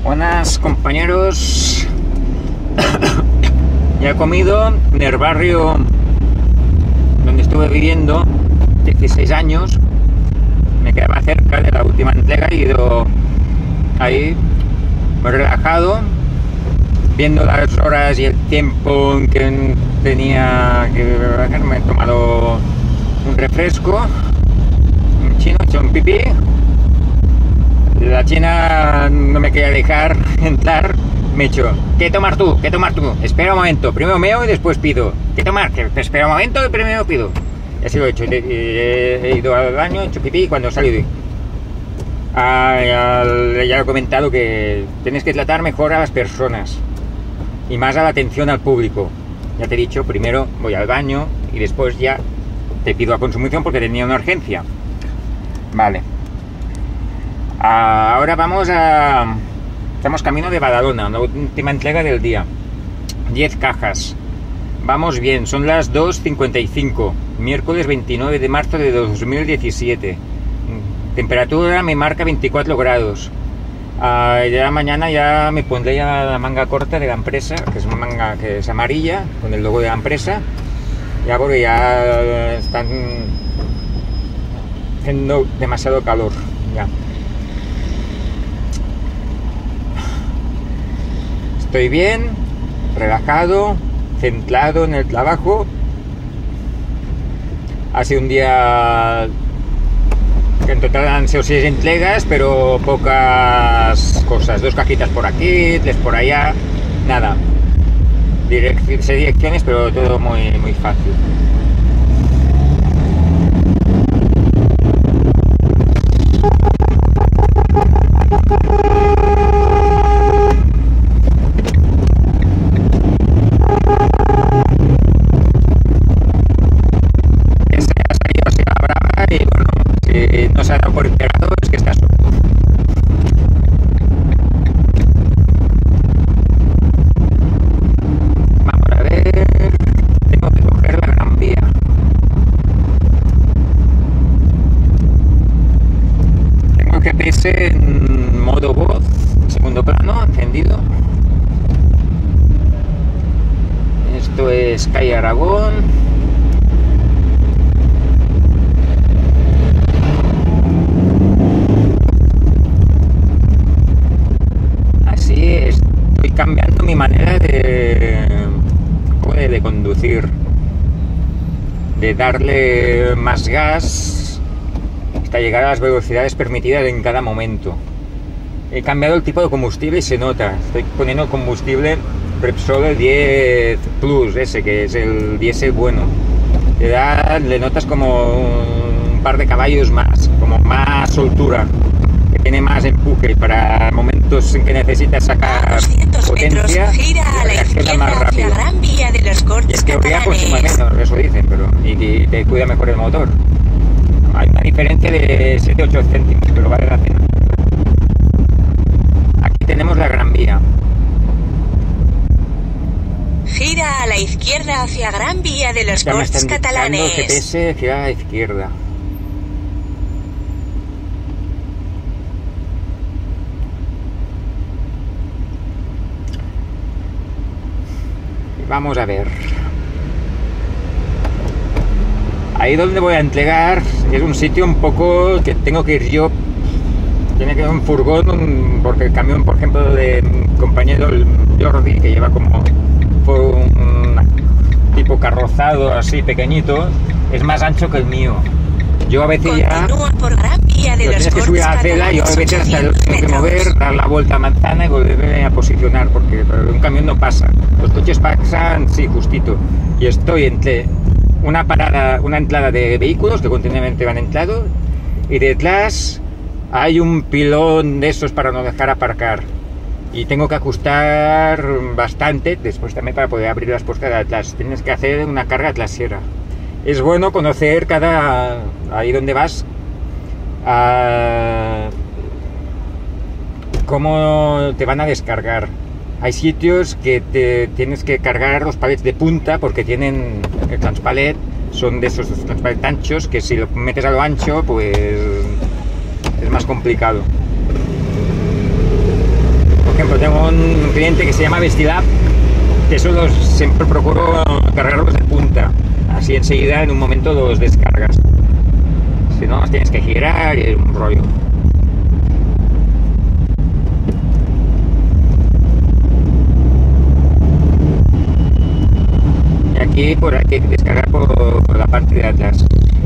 Buenas, compañeros. Ya he comido en el barrio donde estuve viviendo 16 años. Me quedaba cerca de la última entrega y he ido ahí muy relajado, viendo las horas y el tiempo en que tenía que me he tomado un refresco, un chino, he hecho un pipí. La china no me quería dejar entrar, me he hecho, ¿qué tomar tú? ¿Qué tomar tú? Espera un momento, primero meo y después pido. ¿Qué tomar? Que espera un momento y primero pido. Y así lo he hecho, he ido al baño, he hecho pipí y cuando salí ya he comentado que tienes que tratar mejor a las personas y más a la atención al público. Ya te he dicho, primero voy al baño y después ya te pido a consumición porque tenía una urgencia. Vale. Ahora estamos camino de Badalona, la última entrega del día. 10 cajas. Vamos bien, son las 2:55, miércoles 29 de marzo de 2017. Temperatura me marca 24 grados. Ya mañana ya me pondré ya la manga corta de la empresa, que es una manga que es amarilla, con el logo de la empresa. Ya porque ya están haciendo demasiado calor. Ya. Estoy bien, relajado, centrado en el trabajo. Ha sido un día que en total han sido 6 entregas, pero pocas cosas. 2 cajitas por aquí, 3 por allá, nada. 6 direcciones, pero todo muy, muy fácil. No se ha dado por enterado, es que está solo. Vamos a ver, tengo que coger la Gran Vía. Tengo el GPS en modo voz, segundo plano, encendido. Esto es calle Aragón. Cambiando mi manera de conducir, de darle más gas hasta llegar a las velocidades permitidas en cada momento. He cambiado el tipo de combustible y se nota. Estoy poniendo el combustible Repsol el 10 Plus, ese que es el diésel bueno. Le notas como un par de caballos más, como más soltura, que tiene más empuje para momentos en que necesitas sacar potencia, gira a la izquierda más rápido. Gran Vía de los Cortes y es que ya consume menos, eso dicen, pero y te cuida mejor el motor. Hay una diferencia de 7-8 céntimos, pero vale la pena. Aquí tenemos la Gran Vía. Gira a la izquierda hacia Gran Vía de los Cortes Catalanes. El GPS gira a la izquierda. Vamos a ver. Ahí donde voy a entregar es un sitio un poco que tengo que ir yo. Tiene que ir un furgón, porque el camión, por ejemplo, de mi compañero Jordi, que lleva como un tipo carrozado así pequeñito, es más ancho que el mío. Yo a veces continúa por Gran Vía de los tienes que subir a la acera, yo a veces hasta lo tengo que mover, dar la vuelta a manzana y volverme a posicionar, porque un camión no pasa. Los coches pasan, sí, justito. Y estoy entre una entrada de vehículos que continuamente van entrando, y detrás hay un pilón de esos para no dejar aparcar. Y tengo que ajustar bastante, después también para poder abrir las puertas de atrás. Tienes que hacer una carga trasera. Es bueno conocer ahí donde vas, cómo te van a descargar. Hay sitios que te tienes que cargar los palets de punta porque tienen el transpalet, son de esos transpalet anchos que si lo metes a lo ancho pues es más complicado. Por cliente que se llama Vestilab, que eso siempre procuro cargarlos de punta, así enseguida en un momento los descargas, si no los tienes que girar y es un rollo. Y aquí hay que descargar por la parte de atrás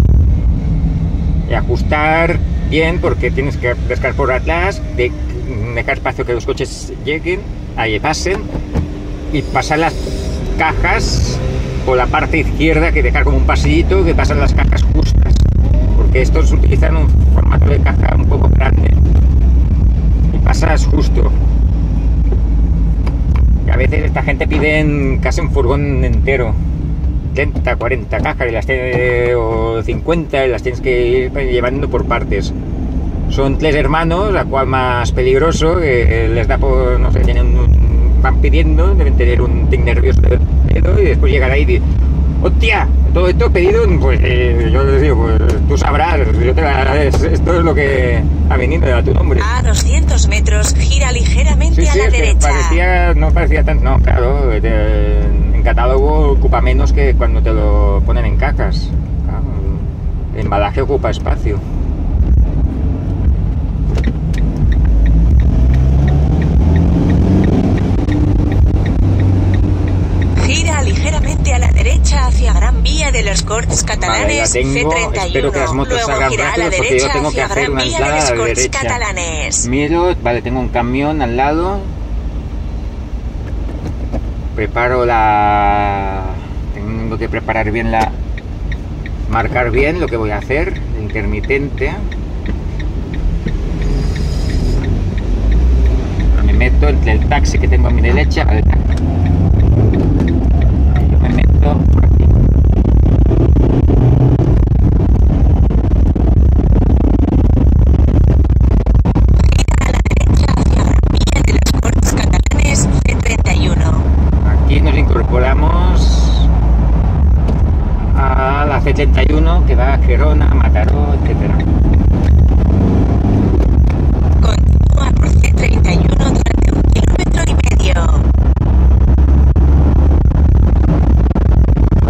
y ajustar bien, porque tienes que descargar por atrás, dejar espacio que los coches lleguen, ahí pasen, y pasar las cajas por la parte izquierda, que dejar como un pasillito que pasan las cajas justas, porque estos utilizan un formato de caja un poco grande y pasas justo. Y a veces esta gente pide casi un furgón entero, 30, 40 cajas o 50, y las tienes que ir llevando por partes. Son 3 hermanos, la cual más peligroso, que les da por, no sé, van pidiendo, deben tener un tic nervioso de dedo, y después llegan ahí y dicen, ¡hostia! Todo esto pedido, pues yo les digo, pues tú sabrás, esto es lo que ha venido a tu nombre. A 200 metros, gira ligeramente a la derecha. No parecía tan, no, claro, en catálogo ocupa menos que cuando te lo ponen en cajas. Claro, el embalaje ocupa espacio. Gira ligeramente a la derecha hacia Gran Vía de los Corts Catalanes, vale, C31. Espero que las motos Luego salgan gira a rápido, la porque yo derecha tengo que hacia hacer Gran una Vía de entrada los a la Corts derecha. Catalanes. Miro, vale, tengo un camión al lado. Preparo tengo que preparar bien marcar bien lo que voy a hacer, de intermitente. Me meto entre el taxi que tengo a mi derecha, yo me meto por aquí. Aquí nos incorporamos a la C31 que va a Gerona, Mataró, etcétera. Continúa por C31 durante 1,5 kilómetros.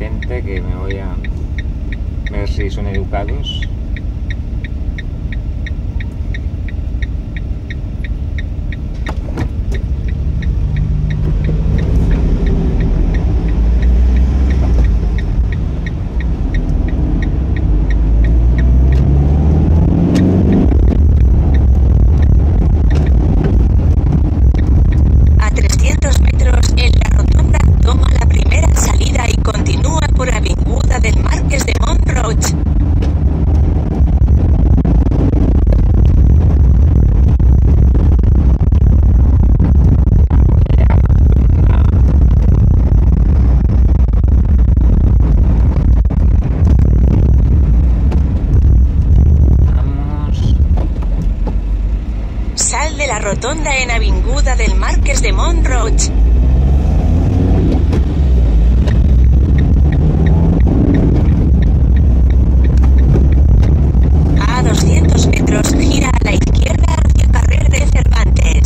intermitente, que me voy a ver si son educados. Rotonda en Avinguda del Marqués de Mont-Roig. A 200 metros, gira a la izquierda hacia Carrer de Cervantes.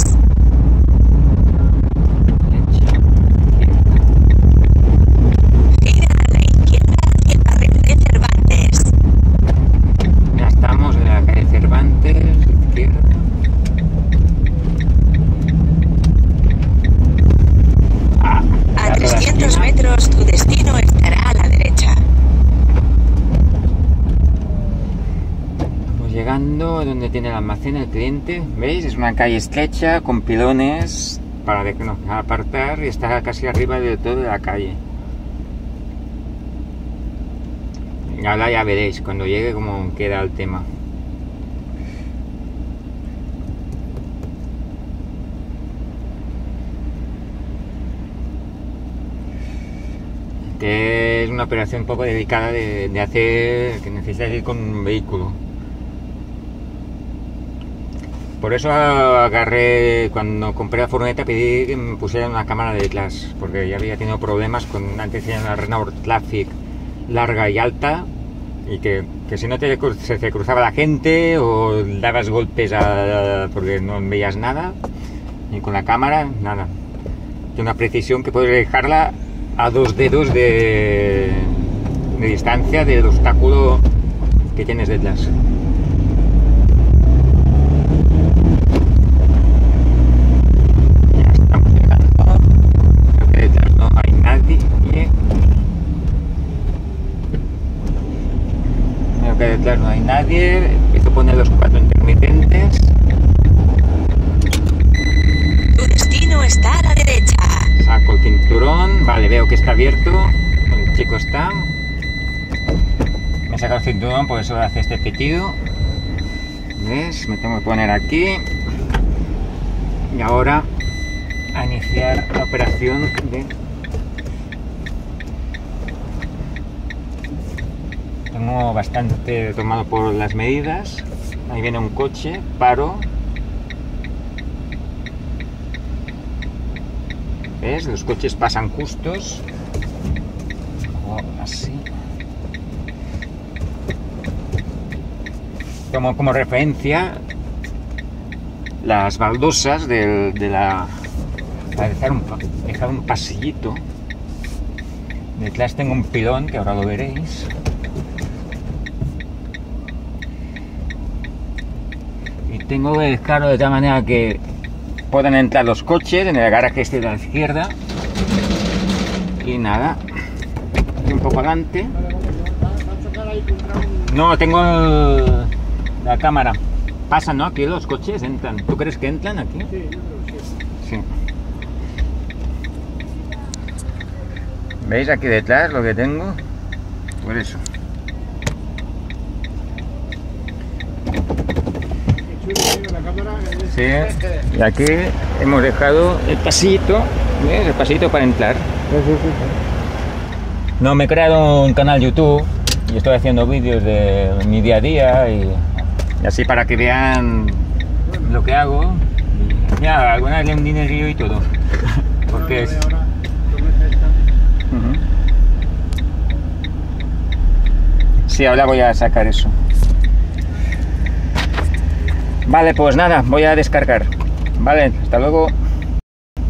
Gira a la izquierda hacia Carrer de Cervantes. Ya estamos en la calle Cervantes, izquierda. A 300 metros, tu destino estará a la derecha. Estamos llegando donde tiene el almacén el cliente. ¿Veis? Es una calle estrecha con pilones para apartar y está casi arriba de todo de la calle. Y ahora ya veréis cuando llegue cómo queda el tema. Que es una operación un poco delicada de hacer, que necesitas ir con un vehículo. Por eso agarré, cuando compré la furgoneta, pedí que me pusieran una cámara detrás, porque ya había tenido problemas con, antes tenía una Renault Classic larga y alta, y que si no se te cruzaba la gente o dabas golpes porque no veías nada, y con la cámara, nada. Tiene una precisión que puedes dejarla a 2 dedos de distancia del obstáculo que tienes detrás. Ya estamos llegando. Creo que detrás no hay nadie. Creo que detrás no hay nadie. Empiezo a poner los 4 intermitentes. Tu destino está a la derecha. Saco el cinturón, vale, veo que está abierto, el chico está. Me he sacado el cinturón, por eso hace este pitido. ¿Ves? Me tengo que poner aquí. Y ahora a iniciar la operación de... Tengo bastante tomado por las medidas. Ahí viene un coche, paro. ¿Ves? Los coches pasan justos. O así. Tomo como referencia las baldosas de la... para dejar un pasillito. Detrás tengo un pilón, que ahora lo veréis. Y tengo que dejarlo de tal manera que pueden entrar los coches en el garaje este de la izquierda. Y nada, aquí un poco adelante. No, tengo la cámara. Pasan, ¿no? Aquí los coches entran. ¿Tú crees que entran aquí? Sí, yo creo que sí. Sí. ¿Veis aquí detrás lo que tengo? Por eso. Sí, y aquí hemos dejado el pasito, ¿ves? El pasito para entrar. No, me he creado un canal YouTube y estoy haciendo vídeos de mi día a día y así para que vean lo que hago. Ya, alguna vez le un dinerillo y todo. Porque es... Sí, ahora voy a sacar eso. Vale, pues nada, voy a descargar. Vale, hasta luego.